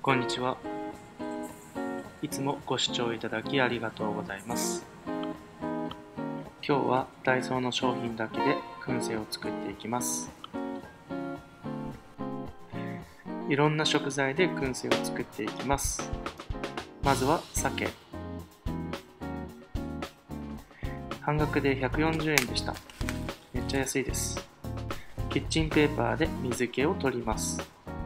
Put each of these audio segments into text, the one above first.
こんにちは。いつもご視聴いただきありがとうございます。今日はダイソーの商品だけで燻製を作っていきます。いろんな食材で燻製を作っていきます。まずは鮭。半額で140円でした。めっちゃ安いです。キッチンペーパーで水気を取ります。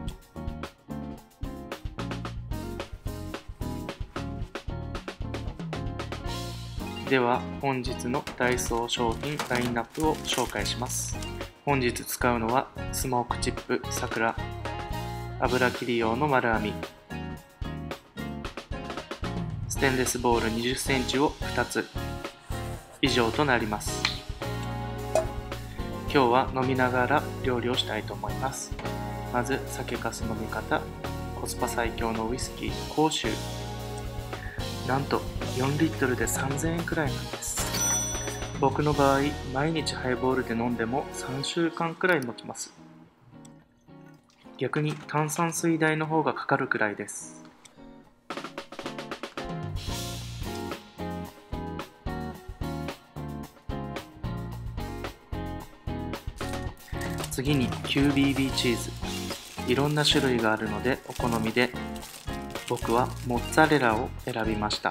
では本日のダイソー商品ラインナップを紹介します。本日使うのはスモークチップ桜、油切り用の丸網、ステンレスボウル20センチを2つ以上となります。今日は飲みながら料理をしたいと思います。まず酒粕飲み方、コスパ最強のウイスキー甲州、なんと4リットルで3000円くらいなんです。僕の場合毎日ハイボールで飲んでも3週間くらい持ちます。逆に炭酸水代の方がかかるくらいです。次に QBB チーズ、いろんな種類があるのでお好みで、僕はモッツァレラを選びました。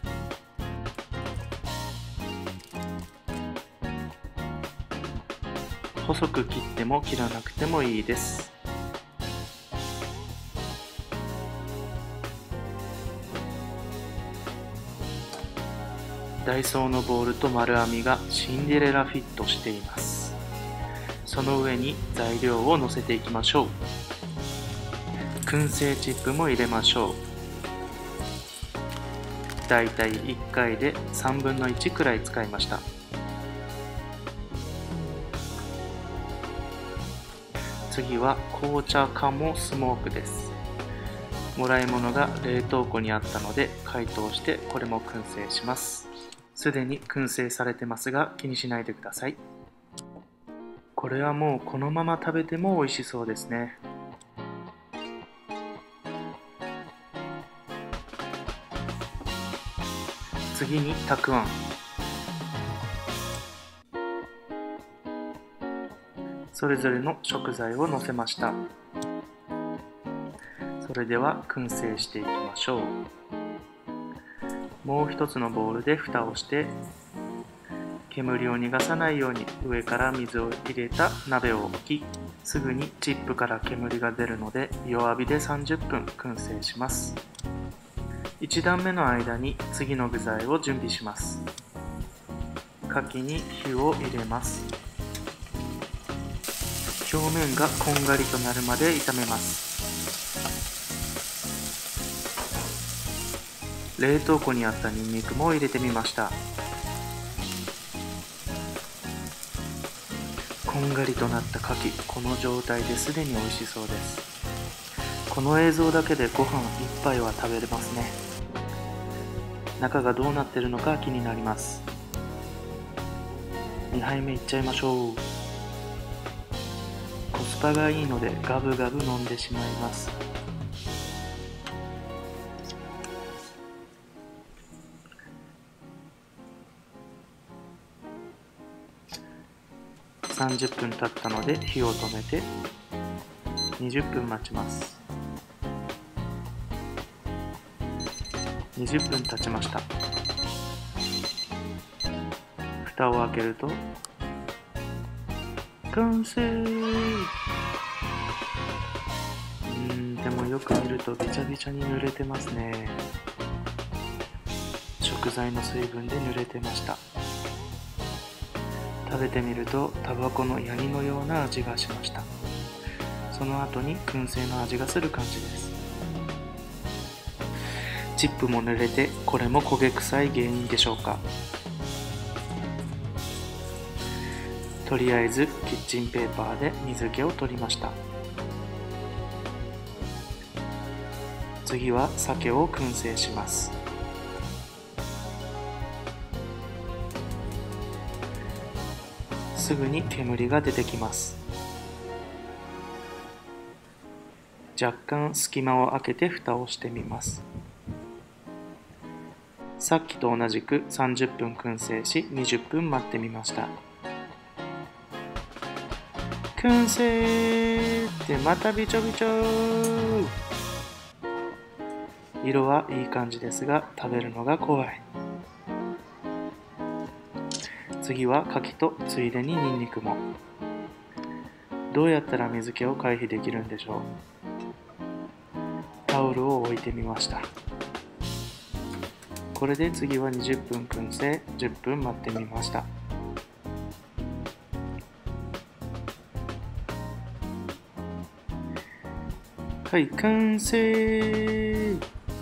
細く切っても切らなくてもいいです。ダイソーのボウルと丸網がシンデレラフィットしています。その上に材料を乗せていきましょう。燻製チップも入れましょう。だいたい1回で3分の1くらい使いました。次は紅茶鴨スモークです。もらい物が冷凍庫にあったので解凍してこれも燻製します。すでに燻製されてますが気にしないでください。これはもうこのまま食べても美味しそうですね。次にたくあん。それぞれの食材をのせました。それでは燻製していきましょう。もう一つのボウルで蓋をして煙を逃がさないように上から水を入れた鍋を置き、すぐにチップから煙が出るので弱火で30分燻製します。1段目の間に次の具材を準備します。牡蠣に火を入れます。表面がこんがりとなるまで炒めます。冷凍庫にあったニンニクも入れてみました。こんがりとなった牡蠣、この状態ですでに美味しそうです。この映像だけでご飯1杯は食べれますね。中がどうなってるのか気になります。2杯目いっちゃいましょう。コスパがいいのでガブガブ飲んでしまいます。30分経ったので火を止めて20分待ちます。20分経ちました。蓋を開けると完成。でもよく見るとびちゃびちゃに濡れてますね。食材の水分で濡れてました。食べてみるとタバコのヤニのような味がしました。その後に燻製の味がする感じです。チップも濡れてこれも焦げ臭い原因でしょうか。とりあえずキッチンペーパーで水気を取りました。次は鮭を燻製します。すぐに煙が出てきます。 若干隙間を空けて蓋をしてみます。さっきと同じく30分燻製し20分待ってみました。燻製ってまたびちょびちょ。色はいい感じですが食べるのが怖い。次は牡蠣とついでにニンニクも。どうやったら水気を回避できるんでしょう。タオルを置いてみました。これで次は20分燻製、10分待ってみました。はい、完成。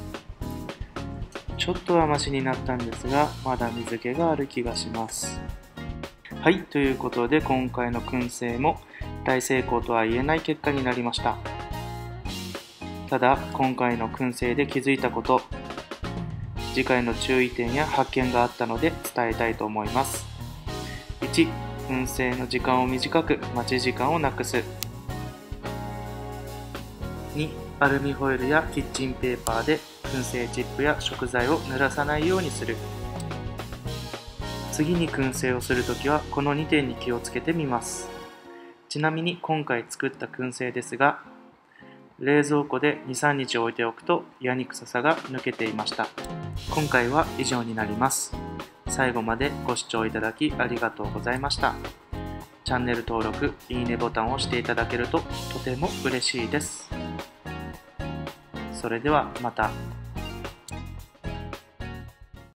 ちょっとはマシになったんですが、まだ水気がある気がします。はい、ということで今回の燻製も大成功とは言えない結果になりました。ただ、今回の燻製で気づいたこと、次回の注意点や発見があったので伝えたいと思います。1、燻製の時間を短く、待ち時間をなくす。2、アルミホイルやキッチンペーパーで燻製チップや食材を濡らさないようにする。次に燻製をするときはこの2点に気をつけてみます。ちなみに今回作った燻製ですが、冷蔵庫で 2,3 日置いておくとヤニ臭さが抜けていました。今回は以上になります。最後までご視聴いただきありがとうございました。チャンネル登録、いいねボタンを押していただけるととても嬉しいです。それではまた。